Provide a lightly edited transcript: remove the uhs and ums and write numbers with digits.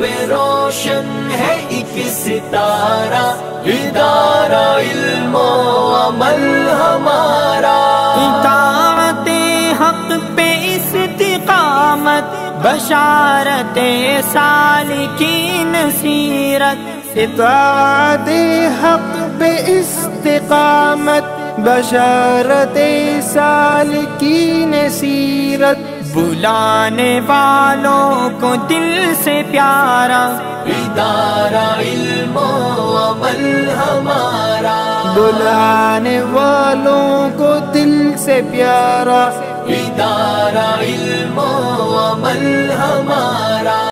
पे रोशन है एक सितारा, इदारा इल्म व अमल हमारा। इताअते हक पे इस्तिकामत, बशारते सालिकीन सीरत। इताअते हक पे इस्तिकामत, बशारते सालिकीन सीरत। बुलाने वालों को दिल से प्यारा, इदारा इल्म व अमल हमारा। बुलाने वालों को दिल से प्यारा, इदारा इल्म व अमल हमारा।